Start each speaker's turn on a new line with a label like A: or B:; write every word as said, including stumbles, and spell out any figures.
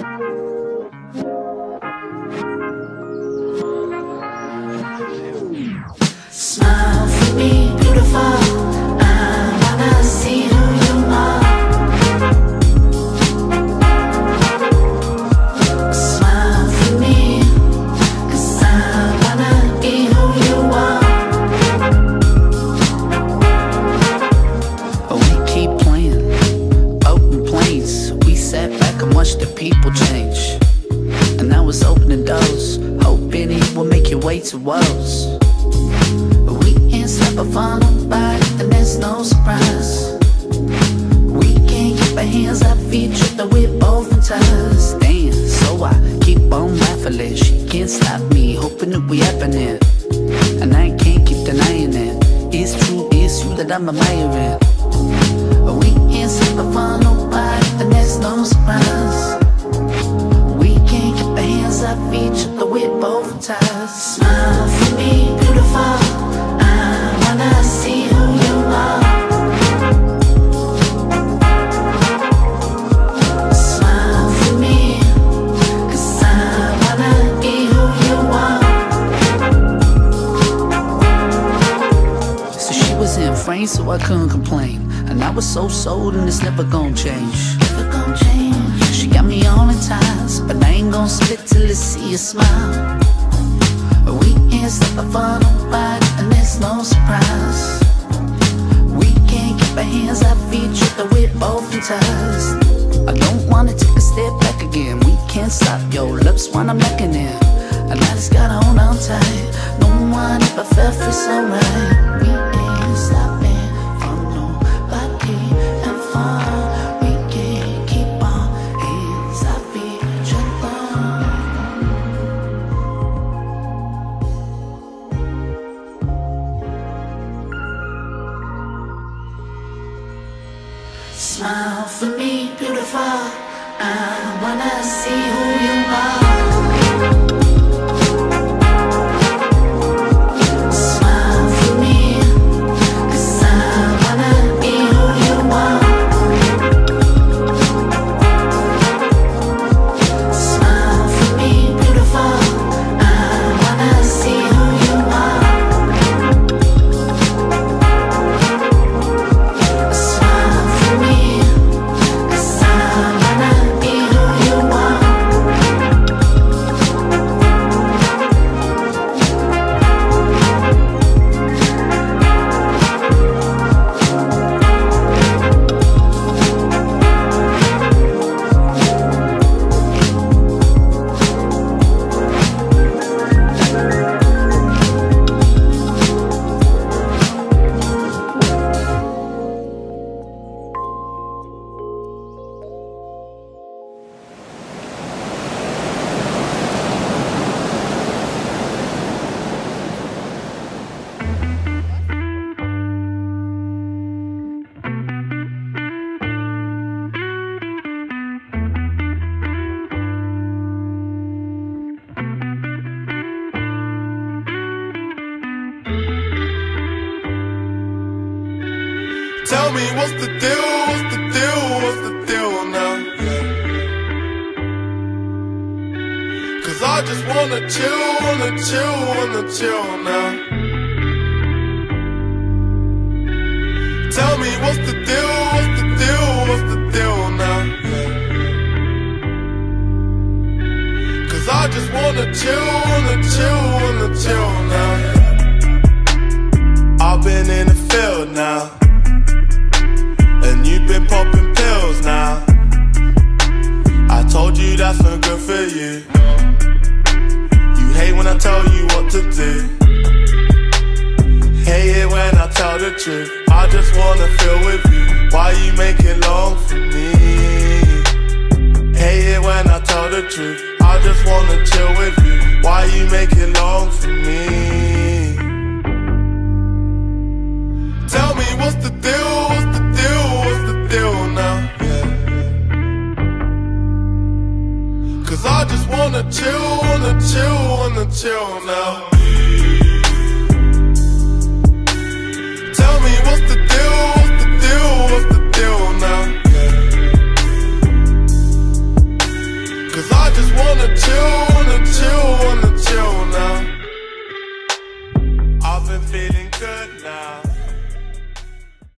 A: Smile for me, beautiful. I wanna see who you are. Smile for me, 'cause I wanna be who you are.
B: Oh, we keep playing open planes. We sat back and watched the people change, and now it's opening doors, hoping it will make your way to us. Step up on nobody, and there's no surprise. We can't keep our hands, our feet tripping, we're both in ties. Damn, so I keep on laughing. She can't stop me, hoping that we happening, and I can't keep denying it. It's true, it's you that I'm admiring. We can't step up on nobody, and there's no surprise. We can't keep our hands, our feet tripping, we're both in ties.
A: Smile for me, beautiful. I wanna see who you are. Smile for me, 'cause I wanna be who you are.
B: So she was in frame, so I couldn't complain, and I was so sold, and it's never gonna change.
A: Never gonna change.
B: She got me all in ties, but I ain't gonna split till I see a smile. We can't step up for nobody, and there's no surprise. We can't keep our hands, our feet tripping, we're both in ties. I don't wanna take a step back again. We can't stop your lips when I'm necking in, and I just gotta hold on tight. No one ever felt free so right. We ain't stopping for nobody and fun. We can't keep our hands, our feet tripping.
A: Smile for me, beautiful. I wanna see who you are. Smile for me, 'cause I wanna be who you are. Smile for me, beautiful. I wanna see who you are. Smile for me, 'cause I wanna be who you are.
C: Tell me what's the deal, what's the deal, what's the deal now? 'Cause I just wanna chill, wanna chill, wanna chill now. Tell me what's the deal, what's the deal, what's the deal now? 'Cause I just wanna chill, wanna chill, wanna chill now. I've been in the field now, and you've been popping pills now. I told you that's not good for you. You hate when I tell you what to do. Hate it when I tell the truth. I just wanna feel with you. Why you make it long for me? Hate it when I tell the truth. I just wanna chill with you. Why you make it long for me? Tell me what's the deal, what's the deal, what's the deal now? 'Cause I just wanna chill, wanna chill, wanna chill now.